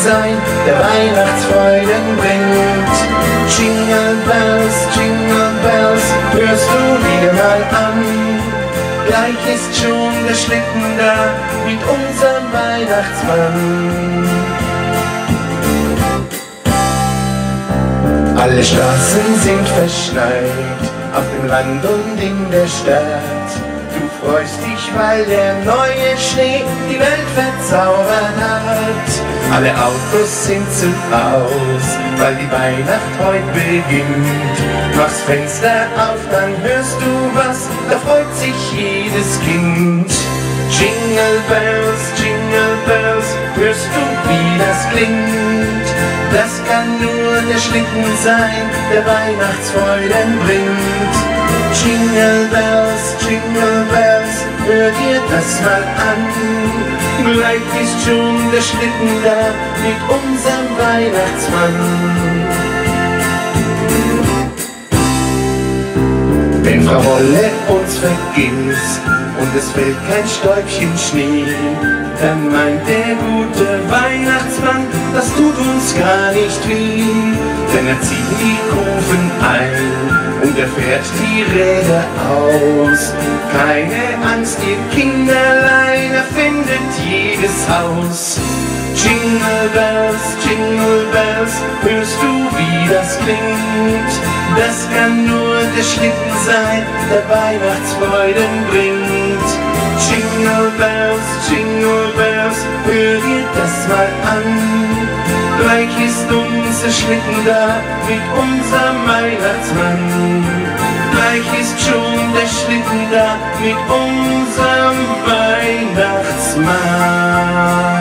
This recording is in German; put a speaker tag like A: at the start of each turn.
A: sein, der Weihnachtsfreuden bringt. Jingle Bells, hörst du wieder mal an. Gleich ist schon der Schlitten da mit unserem Weihnachtsmann. Alle Straßen sind verschneit, auf dem Land und in der Stadt. Du freust dich, weil der neue Schnee die Welt verzaubert hat. Alle Autos sind zu Haus, weil die Weihnacht heute beginnt. Machst Fenster auf, dann hörst du was, da freut sich jedes Kind. Jingle Bells, hörst du, wie das klingt? Das kann nur der Schlitten sein, der Weihnachtsfreuden bringt. Jingle Bells, hör dir das mal an. Gleich ist schon der Schlitten da mit unserem Weihnachtsmann. Wenn Frau Holle uns vergisst und es fällt kein Stäubchen Schnee, dann meint der gute Weihnachtsmann, das tut uns gar nicht weh. Denn er zieht die Kufen ein und er fährt die Räder aus. Keine Angst, ihr Kinderlein, er findet jedes Haus. Jingle Bells, hörst du, wie das klingt? Das kann nur der Schlitten sein, der Weihnachtsfreuden bringt. Jingle Bells, hör dir das mal an. Gleich ist unser Schlitten da mit unserem Weihnachtsmann. Gleich ist schon der Schlitten da mit unserem Weihnachtsmann.